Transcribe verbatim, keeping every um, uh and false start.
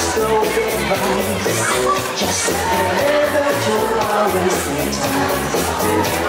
so advice. Just remember to always stay tight.